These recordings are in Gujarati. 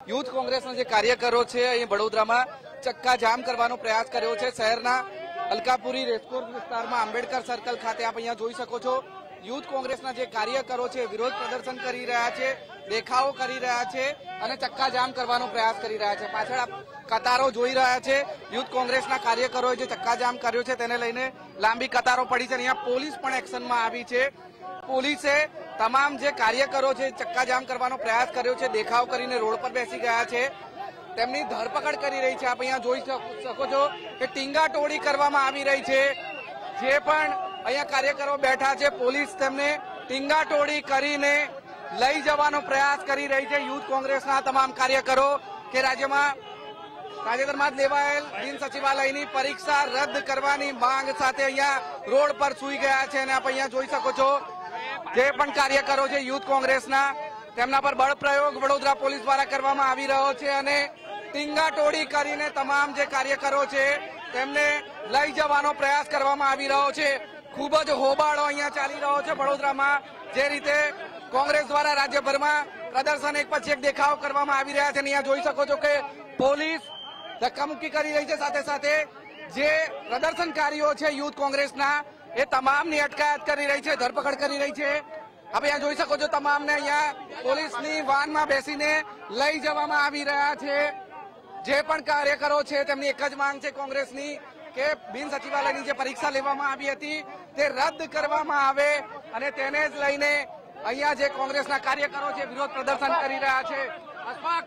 યુથ કોંગ્રેસના જે કાર્યકરો છે અહીં વડોદરામાં ચક્કાજામ કરવાનો પ્રયાસ કર્યો છે। શહેરના અલકાપુરી રેસકોર્સ વિસ્તારમાં આંબેડકર સર્કલ ખાતે આપ અહીંયા જોઈ શકો છો। યુથ કોંગ્રેસના જે કાર્યકરો છે વિરોધ પ્રદર્શન કરી રહ્યા છે, દેખાવો કરી રહ્યા છે અને ચક્કાજામ કરવાનો પ્રયાસ કરી રહ્યા છે। પાછળ આપ કતારો જોઈ રહ્યા છે। યુથ કોંગ્રેસના કાર્યકરોએ જે ચક્કાજામ કર્યો છે તેને લઈને લાંબી કતારો પડી છે। અહીંયા પોલીસ પણ એક્શનમાં આવી છે। પોલીસે તમામ જે કાર્યકરો છે ચક્કાજામ કરવાનો પ્રયાસ કર્યો છે, દેખાવ કરીને રોડ પર બેસી ગયા છે, તેમની ધરપકડ કરી રહી છે। આપ અહીંયા જોઈ શકો છો કે ટીંગાટોળી કરવામાં આવી રહી છે। જે પણ અહીંયા કાર્યકરો બેઠા છે પોલીસ તેમને ટીંગાટોળી કરીને લઈ જવાનો પ્રયાસ કરી રહી છે। યુથ કોંગ્રેસના તમામ કાર્યકરો કે રાજ્યમાં તાજેતરમાં જ લેવાયેલ બિન સચિવાલયની પરીક્ષા રદ કરવાની માંગ સાથે અહીંયા રોડ પર સૂઈ ગયા છે અને આપ અહીંયા જોઈ શકો છો જે પણ કાર્યકરો છે યુથ કોંગ્રેસના તેમના પર બળ પ્રયોગ વડોદરા પોલીસ દ્વારા કરવામાં આવી રહ્યો છે અને ટીંગાટોળી કરીને તમામ જે કાર્યકરો છે તેમને લઈ જવાનો પ્રયાસ કરવામાં આવી રહ્યો છે। ખૂબ જ હોબાળો અહીંયા ચાલી રહ્યો છે વડોદરામાં। જે રીતે કોંગ્રેસ દ્વારા રાજ્યભરમાં પ્રદર્શન એક પછી એક દેખાવ કરવામાં આવી રહ્યા છે। અહીંયા જોઈ શકો છો કે પોલીસ ધક્કામુક્કી કરી રહી છે, સાથે સાથે જે પ્રદર્શનકારીઓ છે યુથ કોંગ્રેસના એ તમામની અટકાયત કરી રહી છે, ધરપકડ કરી રહી છે। હવે અહીંયા જોઈ શકો છો તમામને અહીંયા પોલીસની વાનમાં બેસીને લઈ જવામાં આવી રહ્યા છે। જે પણ કાર્યકરો છે તેમની એક જ માંગ છે કોંગ્રેસની કે બિન સચિવાલયની જે પરીક્ષા લેવામાં આવી હતી તે રદ કરવામાં આવે અને તેને જ લઈને અહીંયા જે કોંગ્રેસના કાર્યકરો છે વિરોધ પ્રદર્શન કરી રહ્યા છે। અશફાક,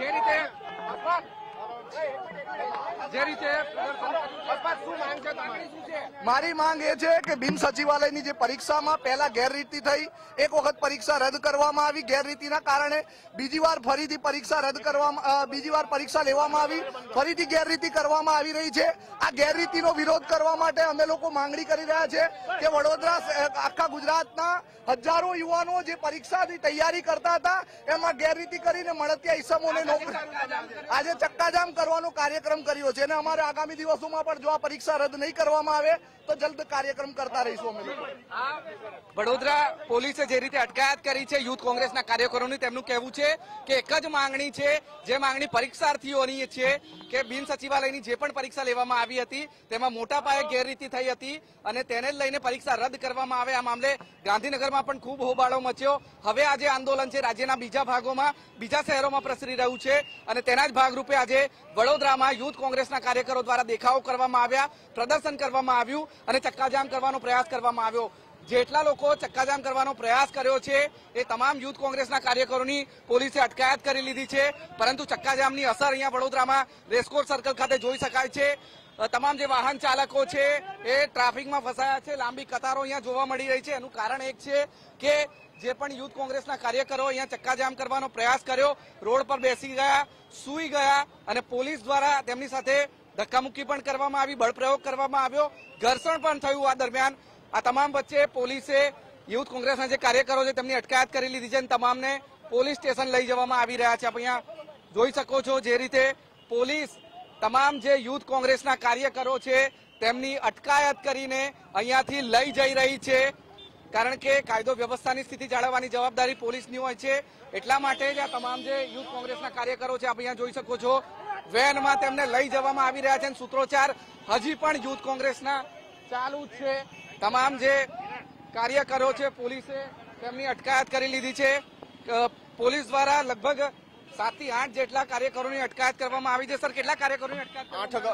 જે રીતે મારી માંગ એ છે કે બિન સચિવાલયની જે પરીક્ષામાં પહેલા ગેરરીતિ થઈ, એક વખત પરીક્ષા રદ કરવામાં આવી, ગેરરીતિના કારણે બીજી વાર ફરીથી પરીક્ષા રદ કરવામાં, બીજી વાર પરીક્ષા લેવામાં આવી, ફરીથી ગેરરીતિ કરવામાં આવી રહી છે। આ ગેરરીતિનો વિરોધ કરવા માટે અમે લોકો માંગણી કરી રહ્યા છે કે વડોદરા આખા ગુજરાતના હજારો યુવાનો જે પરીક્ષાની તૈયારી કરતા હતા એમાં ગેરરીતિ કરીને મળતિયા ઈસમોને નોકરી આજે ચક્કાજામ કરવાનો કાર્યક્રમ કર્યો છે અને અમારે આગામી દિવસોમાં પણ જો આ પરીક્ષા રદ નહીં કરવામાં આવે તો જલ્દ કાર્યક્રમ કરતા રહીશું અમે લોકો। વડોદરા પોલીસે જે રીતે અટકાયત કરી છે યુથ કોંગ્રેસના કાર્યકરોની, તેમનું કહેવું છે કે એક જ માંગણી છે, જે માંગણી પરીક્ષાર્થીઓની છે કે બિન સચિવાલયની જે પણ પરીક્ષા લેવામાં આવી હતી તેમાં મોટા પાયે ગેરરીતિ થઈ હતી અને તેને જ લઈને પરીક્ષા રદ કરવામાં આવે। આ મામલે ગાંધીનગરમાં પણ ખૂબ હોબાળો મચ્યો। હવે આજે આંદોલન છે રાજ્યના બીજા ભાગોમાં, બીજા શહેરોમાં પ્રસરી રહ્યું છે અને તેના જ ભાગરૂપે આજે વડોદરામાં યુથ કોંગ્રેસના કાર્યકરો દ્વારા દેખાવો કરવામાં આવ્યા, પ્રદર્શન કરવામાં આવ્યું અને ચક્કાજામ કરવાનો પ્રયાસ કરવામાં આવ્યો। જેટલા લોકો ચક્કાજામ કરવાનો પ્રયાસ કર્યો છે એ તમામ યુથ કોંગ્રેસના કાર્યકરોની પોલીસે અટકાયત કરી લીધી છે, પરંતુ ચક્કાજામની અસર અહીંયા વડોદરામાં રેસકોર્સ સર્કલ ખાતે જોઈ શકાય છે। તમામ જે વાહન ચાલકો છે એ ટ્રાફિકમાં ફસાયા છે, લાંબી કતારો અહીંયા જોવા મળી રહી છે। એનું કારણ એક છે કે જે પણ યુથ કોંગ્રેસના કાર્યકરો અહીંયા ચક્કાજામ કરવાનો પ્રયાસ કર્યો, રોડ પર બેસી ગયા, સૂઈ ગયા અને પોલીસ દ્વારા તેમની સાથે ધક્કામુક્કી પણ કરવામાં આવી, બળપ્રયોગ કરવામાં આવ્યો, ઘર્ષણ પણ થયું। આ દરમિયાન આ તમામ વચ્ચે પોલીસે યુથ કોંગ્રેસના જે કાર્યકરો છે તેમની અટકાયત કરી લીધી છે અને તમામને પોલીસ સ્ટેશન લઈ જવામાં આવી રહ્યા છે। આપ અહીંયા જોઈ શકો છો જે રીતે પોલીસ તમામ જે યુથ કોંગ્રેસના કાર્યકરો છે તેમની અટકાયત કરીને અહીંયાથી લઈ જઈ રહી છે, કારણ કે કાયદો વ્યવસ્થાની સ્થિતિ જાળવવાની જવાબદારી પોલીસની હોય છે। એટલા માટે જ આ તમામ જે યુથ કોંગ્રેસના કાર્યકરો છે આપ અહીંયા જોઈ શકો છો વેનમાં તેમને લઈ જવામાં આવી રહ્યા છે અને સૂત્રોચ્ચાર હજી પણ યુથ કોંગ્રેસના ચાલુ જ છે। તમામ જે કાર્યકરો છે પોલીસે તેમની અટકાયત કરી લીધી છે। પોલીસ દ્વારા લગભગ 7 થી 8 જેટલા કાર્યકરોની અટકાયત કરવામાં આવી છે। સર, કેટલા કાર્યકરોની અટકાયત?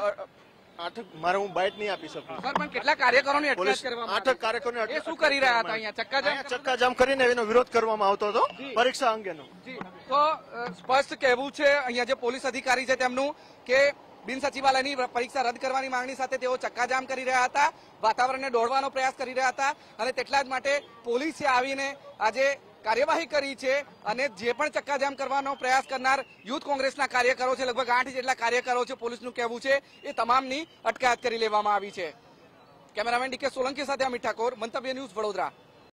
8 મારે હું બાઇટ નહીં આપી શકું સર, પણ કેટલા કાર્યકરોની અટકાયત કરવામાં આવી? 8 કાર્યકરોની એ શું કરી રહ્યા હતા અહીંયા? ચક્કાજામ કરીને એનો વિરોધ કરવામાં આવતો હતો પરીક્ષા અંગેનો। તો સ્પષ્ટ કહેવું છે અહીંયા જે પોલીસ અધિકારી છે તેમનું કે બિન સચિવાલયની પરીક્ષા રદ કરવાની માંગણી સાથે તેઓ ચક્કાજામ કરી રહ્યા હતા, વાતાવરણને દોડવાનો પ્રયાસ કરી રહ્યા હતા અને તેટલા જ માટે પોલીસે આવીને આજે કાર્યવાહી કરી છે અને જે પણ ચક્કાજામ કરવાનો પ્રયાસ કરનાર યુથ કોંગ્રેસના કાર્યકરો છે, લગભગ 8 જેટલા કાર્યકરો છે, પોલીસનું કહેવું છે એ તમામની અટકાયત કરી લેવામાં આવી છે। કેમેરામેન ડીકે સોલંકી સાથે અમિત ઠાકોર, મંતવ્ય ન્યૂઝ, વડોદરા।